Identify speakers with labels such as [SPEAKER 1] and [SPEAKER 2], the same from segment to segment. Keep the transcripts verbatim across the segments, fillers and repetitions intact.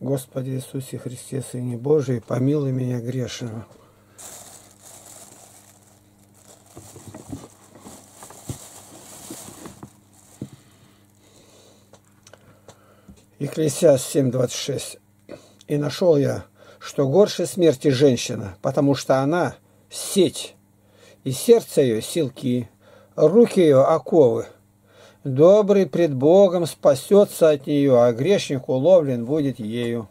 [SPEAKER 1] Господи Иисусе Христе, Сыне Божий, помилуй меня грешного. Екклесиаст семь двадцать шесть. «И нашел я, что горше смерти женщина, потому что она – сеть, и сердце ее – силки, руки ее – оковы. Добрый пред Богом спасется от нее, а грешник уловлен будет ею».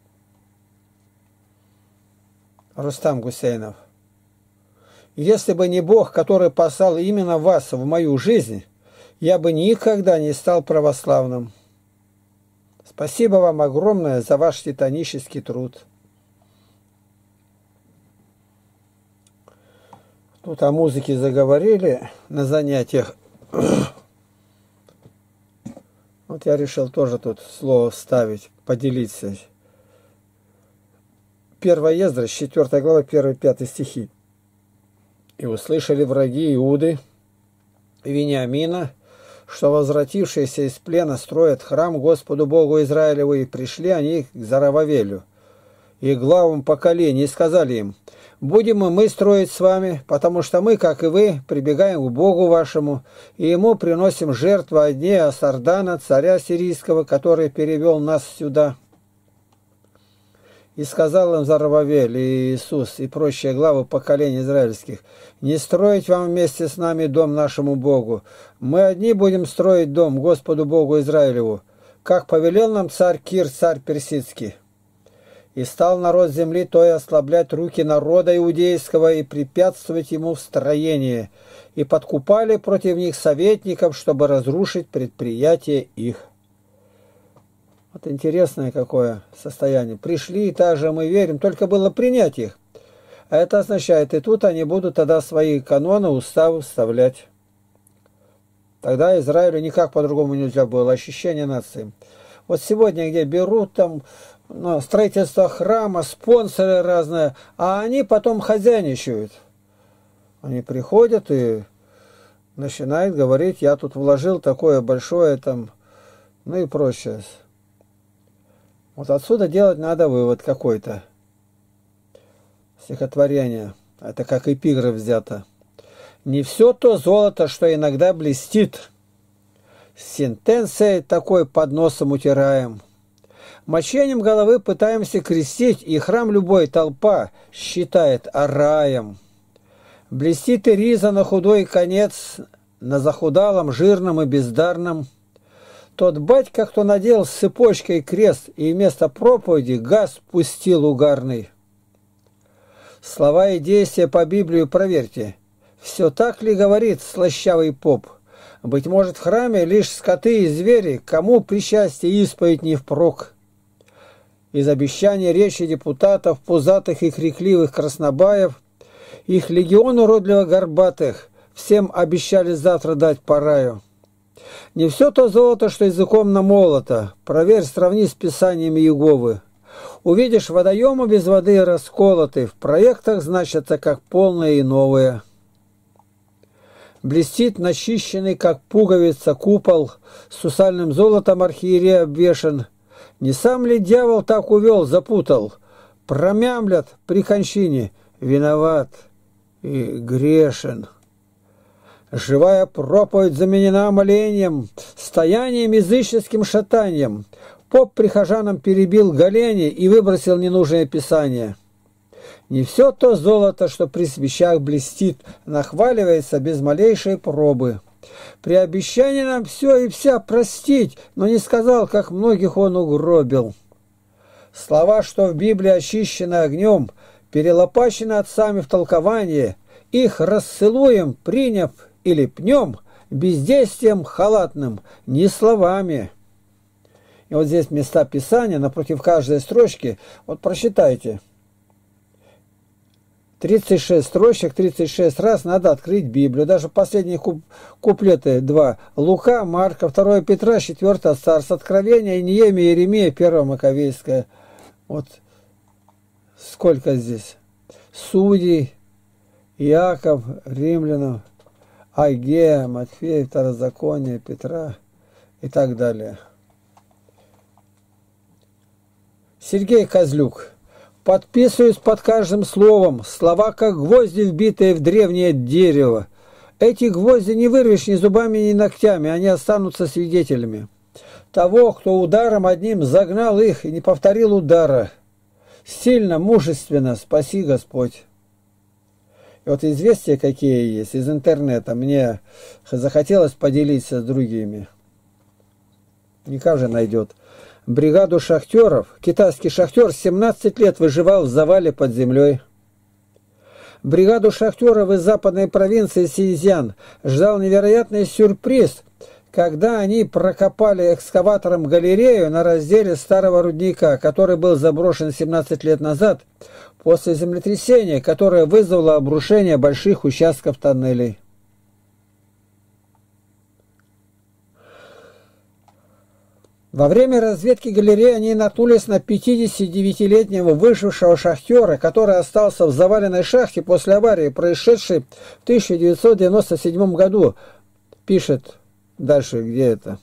[SPEAKER 1] Рустам Гусейнов. «Если бы не Бог, который послал именно вас в мою жизнь, я бы никогда не стал православным. Спасибо вам огромное за ваш титанический труд». Тут о музыке заговорили на занятиях. Вот я решил тоже тут слово вставить, поделиться. Первая Ездра, четвёртая глава, первый-пятый стихи. «И услышали враги Иуды и Вениамина, что возвратившиеся из плена строят храм Господу Богу Израилеву, и пришли они к Зарававелю и главам поколений, и сказали им: будем и мы строить с вами, потому что мы, как и вы, прибегаем к Богу вашему, и ему приносим жертву от дней Асардана, царя сирийского, который перевел нас сюда». И сказал им Зарававель и Иисус и прочие главы поколений израильских: не строить вам вместе с нами дом нашему Богу. Мы одни будем строить дом Господу Богу Израилеву, как повелел нам царь Кир, царь персидский. И стал народ земли той ослаблять руки народа иудейского и препятствовать ему в строении, и подкупали против них советников, чтобы разрушить предприятие их. Вот интересное какое состояние. Пришли, и также мы верим, только было принять их. А это означает, и тут они будут тогда свои каноны, уставы вставлять. Тогда Израилю никак по-другому нельзя было, ощущение нации. Вот сегодня, где берут там ну, строительство храма, спонсоры разные, а они потом хозяйничают. Они приходят и начинают говорить: я тут вложил такое большое там, ну и прочее. Вот отсюда делать надо вывод какой-то. Стихотворение. Это как эпиграф взято. «Не все то золото, что иногда блестит. Сентенцией такой под носом утираем. Мочением головы пытаемся крестить, и храм любой толпа считает раем. Блестит и риза на худой конец, на захудалом, жирном и бездарном. Тот батька, кто надел с цепочкой крест и вместо проповеди газ пустил угарный». Слова и действия по Библию проверьте. Все так ли говорит слащавый поп? Быть может, в храме лишь скоты и звери, кому причастие исповедь не впрок. Из обещаний речи депутатов, пузатых и крикливых краснобаев, их легион уродливо-горбатых, всем обещали завтра дать по раю. Не все то золото, что языком намолото, проверь, сравни с писаниями Иеговы. Увидишь водоемы без воды расколоты, в проектах значатся как полные и новые. Блестит начищенный, как пуговица, купол, с сусальным золотом архиерей обвешан. Не сам ли дьявол так увел, запутал? Промямлят при кончине: виноват и грешен. Живая проповедь заменена молением, стоянием языческим шатанием. Поп прихожанам перебил голени и выбросил ненужное писание. Не все то золото, что при свечах блестит, нахваливается без малейшей пробы. При обещании нам все и вся простить, но не сказал, как многих он угробил. Слова, что в Библии очищены огнем, перелопачены отцами в толковании, их расцелуем, приняв или пнем, бездействием халатным, не словами. И вот здесь места Писания, напротив каждой строчки, вот прочитайте. тридцать шесть строчек, тридцать шесть раз надо открыть Библию. Даже последние куп куплеты два. Лука, Марка, второе Петра, четвёртое Царство, Откровение, Неемия, Иеремия, первое Маковейское. Вот сколько здесь. Судей, Иаков, Римлянам, Агея, Матфея, Второзаконие, Петра и так далее. Сергей Козлюк. Подписываюсь под каждым словом. Слова, как гвозди, вбитые в древнее дерево. Эти гвозди не вырвешь ни зубами, ни ногтями, они останутся свидетелями того, кто ударом одним загнал их и не повторил удара. Сильно, мужественно, спаси Господь. И вот известия какие есть из интернета, мне захотелось поделиться с другими. Не каждый найдет. Бригаду шахтеров, китайский шахтер семнадцать лет выживал в завале под землей. Бригаду шахтеров из западной провинции Синьцзян ждал невероятный сюрприз, когда они прокопали экскаватором галерею на разделе старого рудника, который был заброшен семнадцать лет назад после землетрясения, которое вызвало обрушение больших участков тоннелей. Во время разведки галереи они наткнулись на пятидесятидевятилетнего выжившего шахтера, который остался в заваленной шахте после аварии, происшедшей в тысяча девятьсот девяносто седьмом году. Пишет дальше, где это.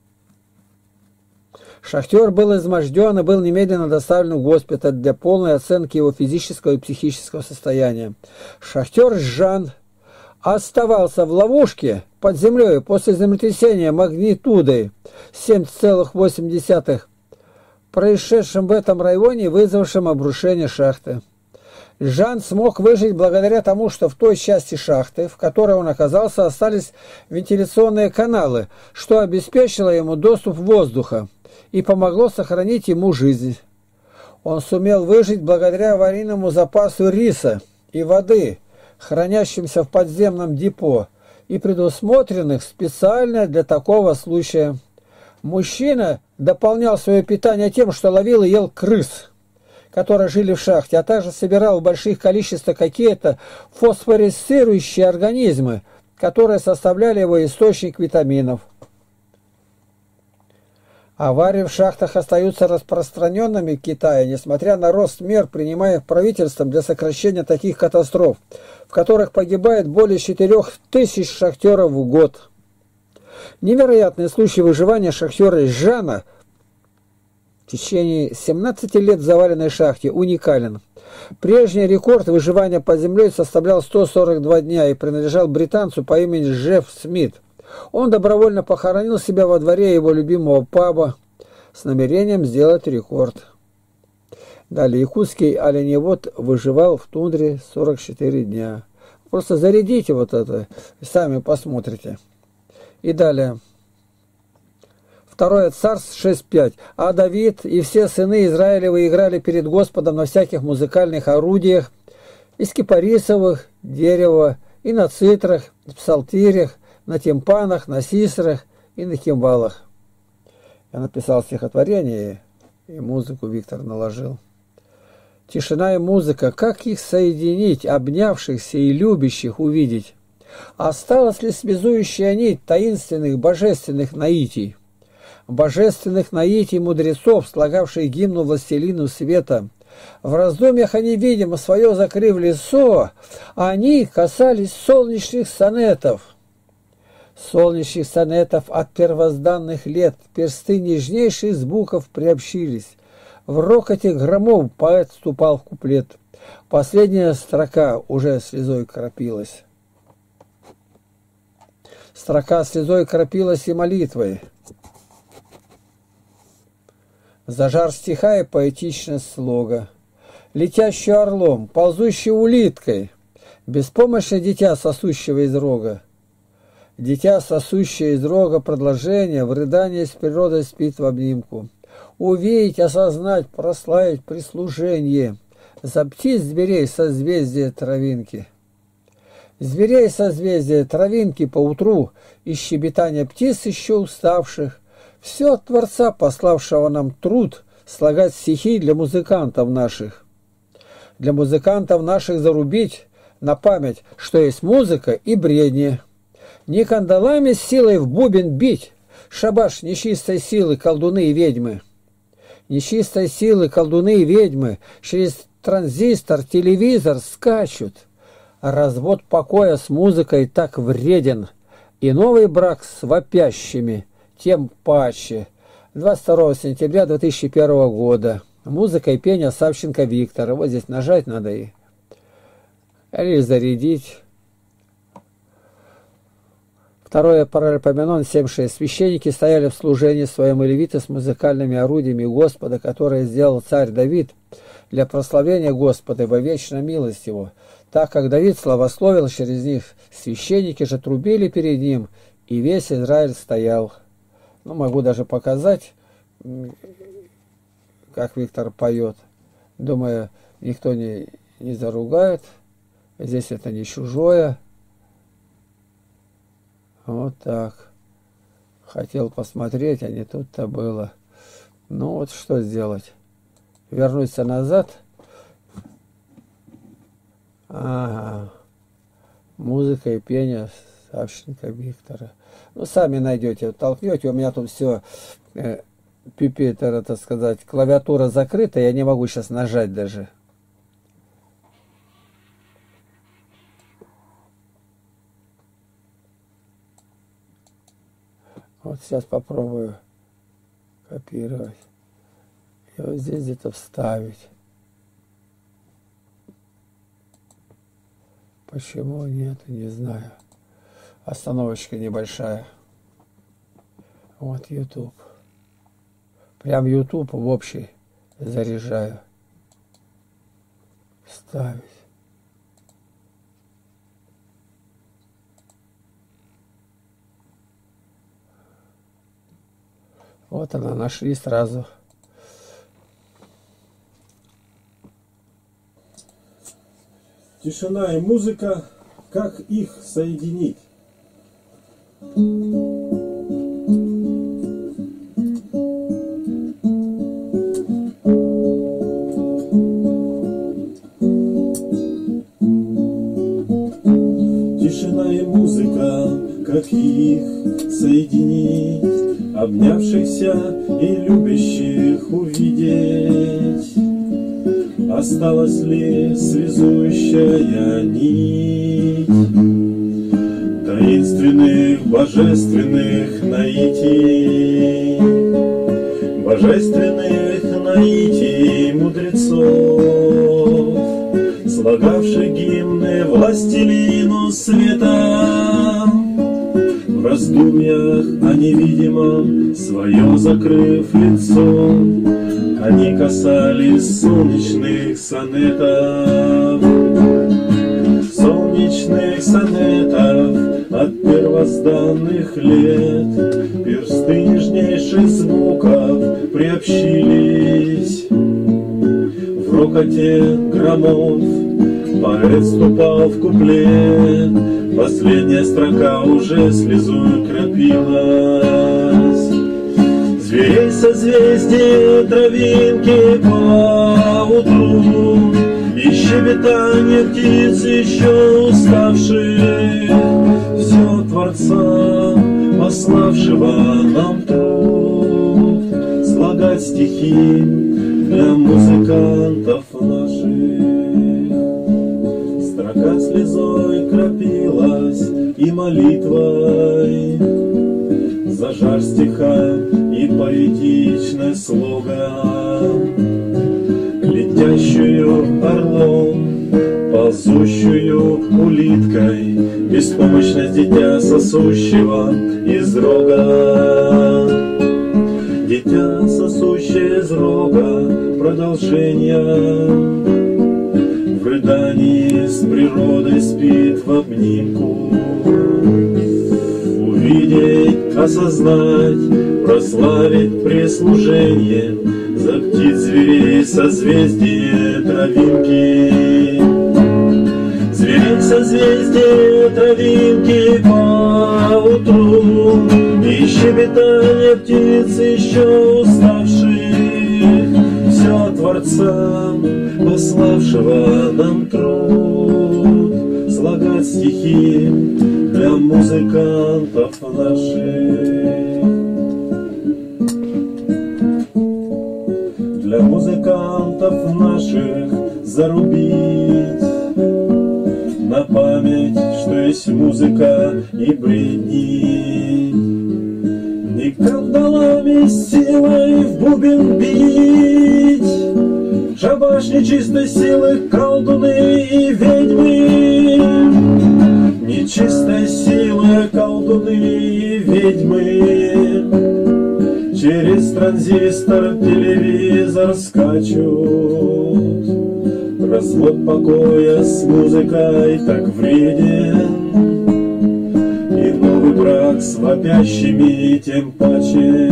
[SPEAKER 1] Шахтер был изможден и был немедленно доставлен в госпиталь для полной оценки его физического и психического состояния. Шахтер Жан оставался в ловушке под землей после землетрясения магнитудой семь целых восемь десятых, происшедшим в этом районе, вызвавшим обрушение шахты. Жан смог выжить благодаря тому, что в той части шахты, в которой он оказался, остались вентиляционные каналы, что обеспечило ему доступ воздуха и помогло сохранить ему жизнь. Он сумел выжить благодаря аварийному запасу риса и воды, хранящимся в подземном депо, и предусмотренных специально для такого случая. Мужчина дополнял свое питание тем, что ловил и ел крыс, которые жили в шахте, а также собирал в больших количествах какие-то фосфорисцирующие организмы, которые составляли его источник витаминов. Аварии в шахтах остаются распространенными в Китае, несмотря на рост мер, принимаемых правительством для сокращения таких катастроф, в которых погибает более четырёх тысяч шахтеров в год. Невероятный случай выживания шахтера Жана в течение семнадцати лет в заваленной шахте уникален. Прежний рекорд выживания под землей составлял сто сорок два дня и принадлежал британцу по имени Джефф Смит. Он добровольно похоронил себя во дворе его любимого паба с намерением сделать рекорд. Далее, якутский оленевод выживал в тундре сорок четыре дня. Просто зарядите вот это, сами посмотрите. И далее. Второе Царств шесть пять. А Давид и все сыны Израилевы играли перед Господом на всяких музыкальных орудиях, из кипарисовых, дерева, и на цитрах, и псалтирях, на тимпанах, на сисрах и на кимвалах. Я написал стихотворение, и музыку Виктор наложил. Тишина и музыка, как их соединить, обнявшихся и любящих увидеть? Осталась ли связующая нить таинственных божественных наитий? Божественных наитий мудрецов, слагавших гимну властелину света. В раздумьях они, видимо, свое закрыв лицо, они касались солнечных сонетов. Солнечных сонетов от первозданных лет персты нежнейших звуков приобщились. В рокоте громов поэт вступал в куплет. Последняя строка уже слезой кропилась. Строка слезой кропилась и молитвой. Зажар стиха и поэтичность слога. Летящий орлом, ползущий улиткой, беспомощное дитя, сосущего из рога. Дитя, сосущее из рога продолжение, в рыдании с природой спит в обнимку. Увидеть, осознать, прославить прислужение. За птиц зверей созвездие травинки. Зверей созвездие травинки поутру, и щебетание птиц еще уставших. Все от Творца, пославшего нам труд, слагать стихи для музыкантов наших. Для музыкантов наших зарубить на память, что есть музыка и бредни. Не кандалами с силой в бубен бить, шабаш нечистой силы колдуны и ведьмы. Нечистой силы колдуны и ведьмы через транзистор, телевизор скачут. Развод покоя с музыкой так вреден, и новый брак с вопящими тем паче. двадцать второго сентября две тысячи первого года. Музыка и пение Савченко Виктора. Вот здесь нажать надо и или зарядить. Второе Паралипоменон семь шесть. Священники стояли в служении своем и левиты с музыкальными орудиями Господа, которые сделал царь Давид для прославления Господа во вечную милость его. Так как Давид славословил через них, священники же трубили перед ним, и весь Израиль стоял. Ну, могу даже показать, как Виктор поет. Думаю, никто не, не заругает. Здесь это не чужое. Вот так. Хотел посмотреть, а не тут-то было. Ну вот что сделать? Вернуться назад. Ага. Музыка и пение Савченко Виктора. Ну, сами найдете, толкнете. У меня тут все, э, пипетер, так сказать, клавиатура закрыта. Я не могу сейчас нажать даже. Вот сейчас попробую копировать. И вот здесь где-то вставить. Почему нет, не знаю. Остановочка небольшая. Вот YouTube. Прям YouTube в общий заряжаю. Ставить. Вот она, нашли сразу.
[SPEAKER 2] Тишина и музыка, как их соединить? Тишина и музыка, как их соединить? Обнявшихся и любящих увидеть. Осталась ли связующая нить таинственных, божественных наитий, божественных наитий мудрецов, слагавших гимны властелину света, в раздумьях о невидимом свое закрыв лицо. Они касались солнечных сонетов, солнечных сонетов от первозданных лет. Персты нежнейших звуков приобщились в рокоте громов. Поэт вступал в куплет, последняя строка уже слезою кропилась. Зверей созвездие травинки по утру, и щебетание птиц еще уставших, все Творца, пославшего нам труд, слагать стихи для музыкантов наших. Строка слезой кропилась и молитвой за жар стиха и поэтичный слоган, летящую орлом, ползущую улиткой, беспомощность дитя сосущего из рога. Дитя сосущее из рога, продолжение в рыдании с природой спит в обнимку. Увидеть, осознать, прославить прислужение за птиц, зверей, созвездие травинки. Зверей, созвездие травинки по утру, и щебетание птиц еще уставших, все Творца, пославшего нам труд, слагать стихи для музыкантов наших. Для музыкантов наших зарубить на память, что есть музыка и бредни. Не кандалами силой в бубен бить, шабаш нечистой силы, колдуны и ведьмы. Нечистой силы, колдуны и ведьмы. Через транзистор, телевизор скачут. Развод покоя с музыкой так вреден. И новый брак с вопящими тем паче.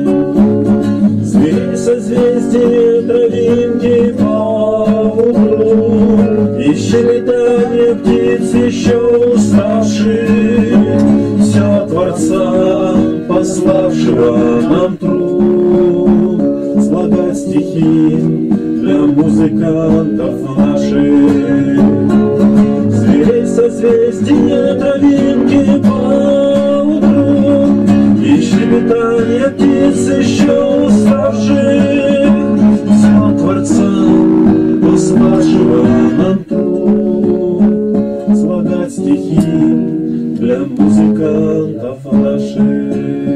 [SPEAKER 2] Звери созвездия, травинки по утру. И щебетание птиц еще уставшие. Все от Творца, пославшего нам труд. Слагать стихи для музыкантов наших. Зверей созвездия, травинки по утру. И щебетание птиц еще уставших. Все от Творца, пославшего нам труд. Слагать стихи для музыкантов наших.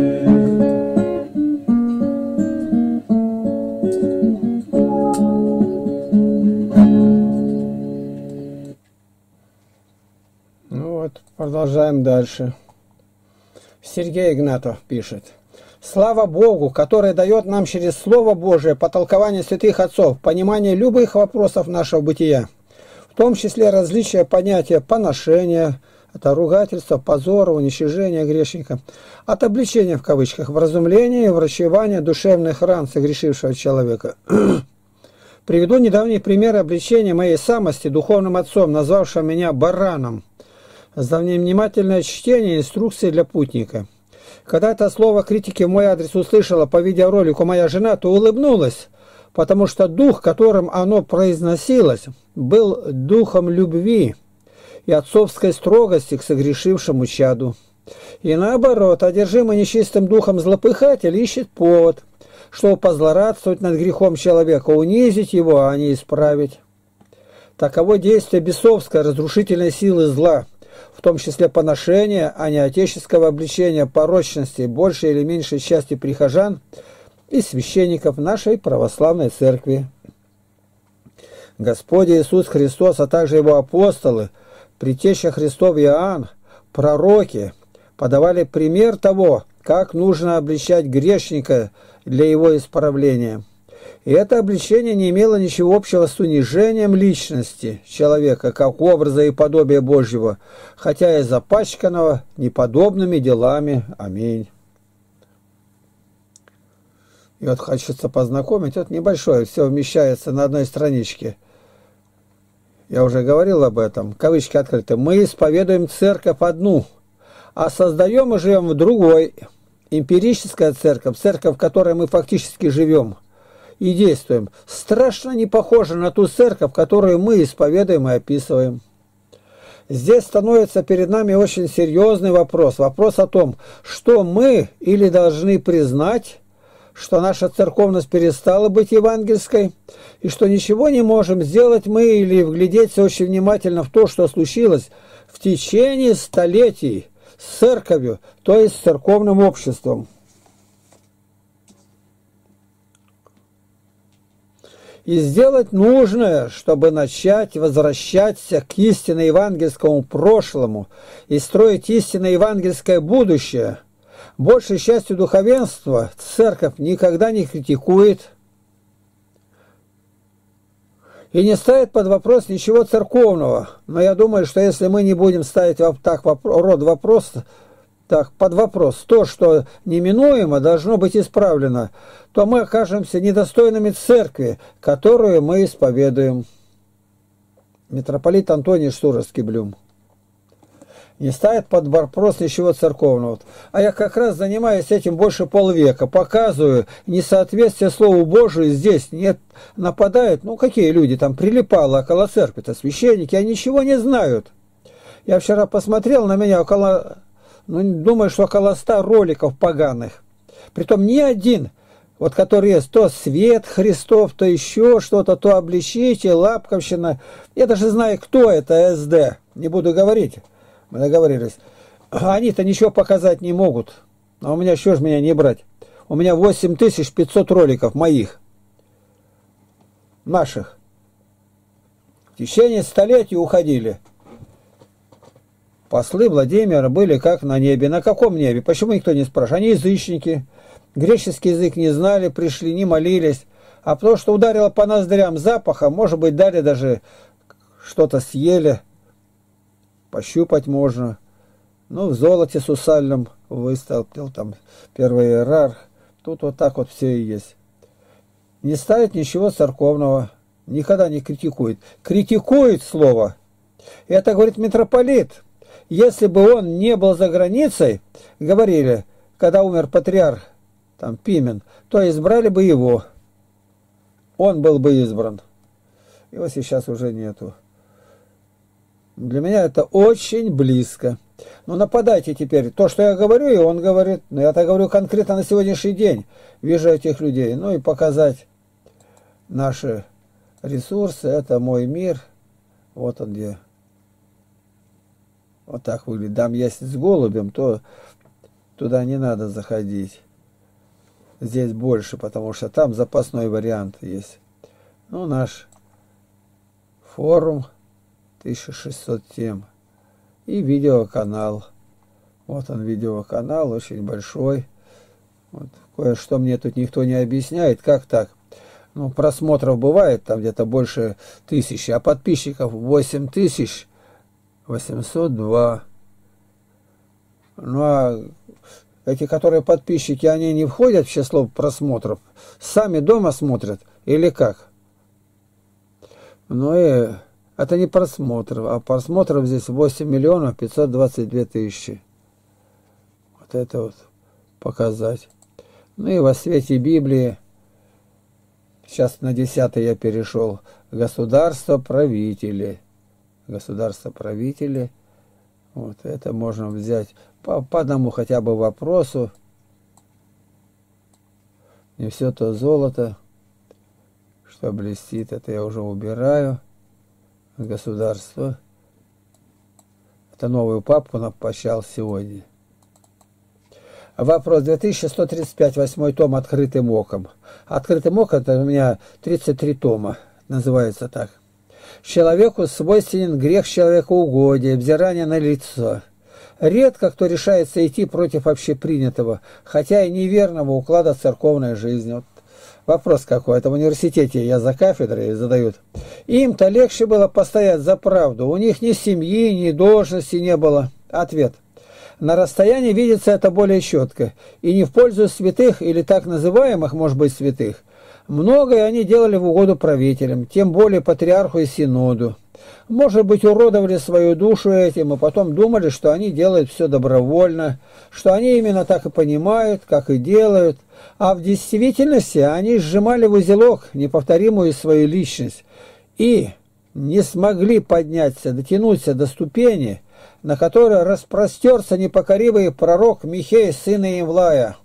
[SPEAKER 1] Продолжаем дальше. Сергей Игнатов пишет. Слава Богу, который дает нам через Слово Божие по толкованию святых отцов понимание любых вопросов нашего бытия, в том числе различия понятия поношения, это ругательство, позора, уничижения грешника, от обличения в кавычках, вразумления и врачевания душевных ран согрешившего человека. Приведу недавний пример обличения моей самости духовным отцом, назвавшим меня бараном, за невнимательное чтение инструкции для путника. Когда это слово критики в мой адрес услышала по видеоролику моя жена, то улыбнулась, потому что дух, которым оно произносилось, был духом любви и отцовской строгости к согрешившему чаду. И наоборот, одержимый нечистым духом злопыхатель ищет повод, чтобы позлорадствовать над грехом человека, унизить его, а не исправить. Таково действие бесовской разрушительной силы зла, в том числе поношения, а не отеческого обличения порочности большей или меньшей части прихожан и священников нашей православной церкви. Господь Иисус Христос, а также Его апостолы, Предтеча Христов Иоанн, пророки подавали пример того, как нужно обличать грешника для его исправления. И это обличение не имело ничего общего с унижением личности человека, как образа и подобия Божьего, хотя и запачканного неподобными делами. Аминь. И вот хочется познакомить, вот небольшое, все вмещается на одной страничке. Я уже говорил об этом, кавычки открыты. Мы исповедуем церковь одну, а создаем и живем в другой. Эмпирическая церковь, церковь, в которой мы фактически живем и действуем, страшно не похожа на ту церковь, которую мы исповедуем и описываем. Здесь становится перед нами очень серьезный вопрос. Вопрос о том, что мы или должны признать, что наша церковность перестала быть евангельской, и что ничего не можем сделать мы или вглядеться очень внимательно в то, что случилось в течение столетий с церковью, то есть с церковным обществом. И сделать нужное, чтобы начать возвращаться к истинно евангельскому прошлому и строить истинно евангельское будущее. Большей частью духовенства церковь никогда не критикует и не ставит под вопрос ничего церковного. Но я думаю, что если мы не будем ставить так род вопроса, так, под вопрос то, что неминуемо должно быть исправлено, то мы окажемся недостойными церкви, которую мы исповедуем. Митрополит Антоний Штуровский Блюм. Не ставит под вопрос ничего церковного. А я как раз занимаюсь этим больше полвека, показываю несоответствие Слову Божию здесь. Нет, нападают, ну какие люди там прилипало около церкви-то, священники, они ничего не знают. Я вчера посмотрел, на меня около... Ну, думаю, что около ста роликов поганых. Притом ни один, вот который есть, то свет Христов, то еще что-то, то обличите, лапковщина. Я даже знаю, кто это СД. Не буду говорить. Мы договорились. Они-то ничего показать не могут. А у меня что ж меня не брать? У меня восемь тысяч пятьсот роликов моих. наших. В течение столетий уходили. Послы Владимира были как на небе. На каком небе? Почему никто не спрашивает? Они язычники. Греческий язык не знали, пришли, не молились. А потому что ударило по ноздрям запахом, может быть, дали даже что-то съели. Пощупать можно. Ну, в золоте сусальном выставил там первый иерарх. Тут вот так вот все и есть. Не ставит ничего церковного. Никогда не критикует. Критикует слово. Это говорит митрополит. Если бы он не был за границей, говорили, когда умер патриарх, там, Пимен, то избрали бы его. Он был бы избран. Его сейчас уже нету. Для меня это очень близко. Но нападайте теперь. То, что я говорю, и он говорит, но я-то говорю конкретно на сегодняшний день. Вижу этих людей. Ну и показать наши ресурсы. Это мой мир. Вот он где. Вот так выглядит. Там если с голубем, то туда не надо заходить. Здесь больше, потому что там запасной вариант есть. Ну, наш форум тысяча шестьсот тем. И видеоканал. Вот он, видеоканал, очень большой. Вот. Кое-что мне тут никто не объясняет. Как так? Ну, просмотров бывает там где-то больше тысячи, а подписчиков восемь тысяч восемьсот два. Ну, а эти, которые подписчики, они не входят в число просмотров? Сами дома смотрят? Или как? Ну, и это не просмотров, а просмотров здесь восемь миллионов пятьсот двадцать две тысячи. Вот это вот показать. Ну и во свете Библии, сейчас на десятый я перешел, государство-правители. Государство-правители. Вот это можно взять по, по одному хотя бы вопросу. Не все то золото, что блестит, это я уже убираю. Государство. Это новую папку напощал сегодня. Вопрос две тысячи сто тридцать пять, восьмой том «Открытым оком». «Открытым оком» это у меня тридцать три тома, называется так. Человеку свойственен грех человекоугодия, взирание на лицо. Редко кто решается идти против общепринятого, хотя и неверного уклада церковной жизни. Вот вопрос какой, это в университете я за кафедрой задают. Им-то легче было постоять за правду, у них ни семьи, ни должности не было. Ответ. На расстоянии видится это более четко, и не в пользу святых или так называемых, может быть, святых. Многое они делали в угоду правителям, тем более патриарху и синоду. Может быть, уродовали свою душу этим, и потом думали, что они делают все добровольно, что они именно так и понимают, как и делают, а в действительности они сжимали в узелок неповторимую свою личность и не смогли подняться, дотянуться до ступени, на которой распростерся непокоривый пророк Михей, сын Имлая.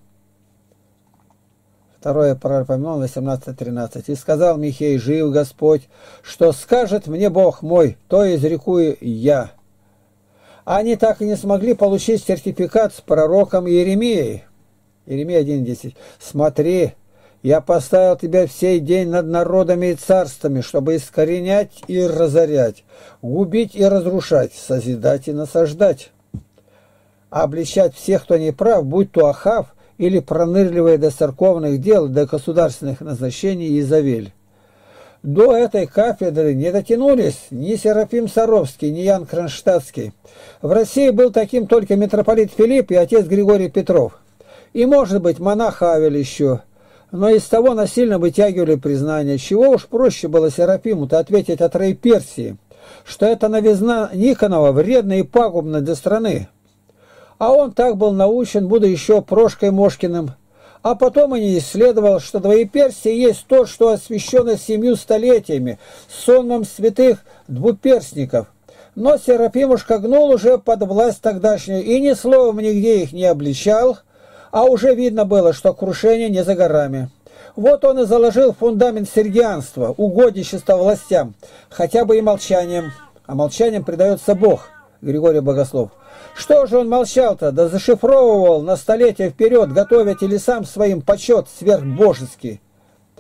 [SPEAKER 1] Второе Паралипоменон восемнадцать тринадцать. «И сказал Михей, жив Господь, что скажет мне Бог мой, то изрекую я». Они так и не смогли получить сертификат с пророком Иеремией. Иеремия один десять. «Смотри, я поставил тебя в сей день над народами и царствами, чтобы искоренять и разорять, губить и разрушать, созидать и насаждать, обличать всех, кто не прав, будь то Ахав, или пронырливая до церковных дел, до государственных назначений Изавель». До этой кафедры не дотянулись ни Серафим Саровский, ни Ян Кронштадтский. В России был таким только митрополит Филипп и отец Григорий Петров. И, может быть, монах Авель еще. Но из того насильно вытягивали признание. Чего уж проще было Серафиму-то ответить от Рей Персии, что это новизна Никонова вредна и пагубна для страны. А он так был научен, будучи еще Прошкой Мошкиным. А потом и не исследовал, что двоеперстие есть то, что освящено семью столетиями, сонмом святых двуперстников. Но Серафимушка гнул уже под власть тогдашнюю и ни словом нигде их не обличал, а уже видно было, что крушение не за горами. Вот он и заложил фундамент сергианства, угодничества властям, хотя бы и молчанием. А молчанием предается Бог, Григорий Богослов. Что же он молчал-то, да зашифровывал на столетия вперед, готовя телесам своим почет сверхбожеский.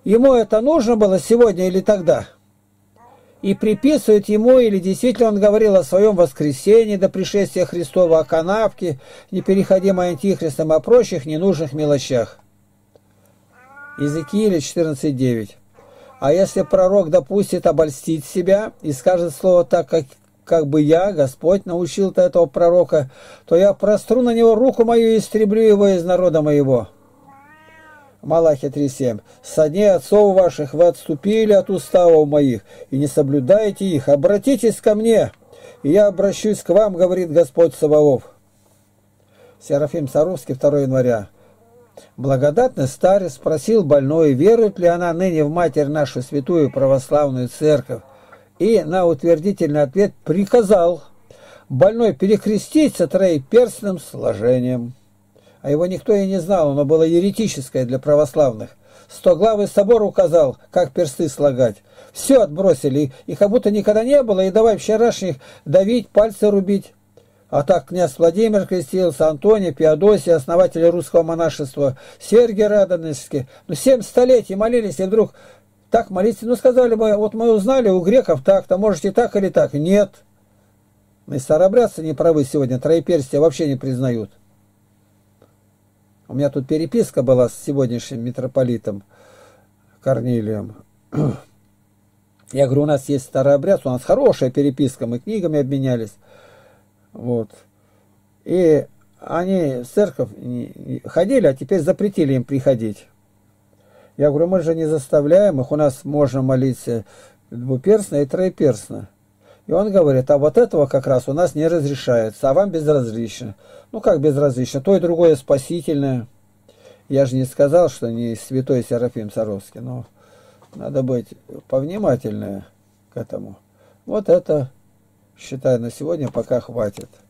[SPEAKER 1] ему это нужно было сегодня или тогда? И приписывают ему, или действительно он говорил о своем воскресении до пришествия Христова, о канавке, непереходимой антихристом, о прочих ненужных мелочах. Иезекииля четырнадцать девять. А если пророк допустит обольстить себя и скажет слово так, как, как бы я, Господь, научил-то этого пророка, то я простру на него руку мою и истреблю его из народа моего. Малахия три семь. «Со дней отцов ваших вы отступили от уставов моих, и не соблюдаете их. Обратитесь ко мне, и я обращусь к вам, говорит Господь Саваоф». Серафим Саровский, второе января. Благодатный старец спросил больной, верует ли она ныне в Матерь нашу святую православную церковь, и на утвердительный ответ приказал больной перекреститься троеперстным сложением. А его никто и не знал, оно было еретическое для православных. Стоглавый собор указал, как персты слагать. Все отбросили, и как будто никогда не было, и давай вчерашних давить, пальцы рубить. А так князь Владимир крестился, Антоний, Феодосий, основатели русского монашества, Сергий Радонежский. Ну, семь столетий молились, и вдруг так молиться. Ну, сказали бы, вот мы узнали у греков так-то, можете так или так. Нет. И старообрядцы не правы сегодня, троеперстие вообще не признают. У меня тут переписка была с сегодняшним митрополитом Корнилием. Я говорю, у нас есть старообрядцы, у нас хорошая переписка, мы книгами обменялись. Вот. И они в церковь ходили, а теперь запретили им приходить. Я говорю, мы же не заставляем их, у нас можно молиться двуперстно и троеперстно. И он говорит, а вот этого как раз у нас не разрешается, а вам безразлично. Ну как безразлично? То и другое спасительное. Я же не сказал, что не святой Серафим Саровский, но надо быть повнимательнее к этому. Вот это, считаю, на сегодня пока хватит.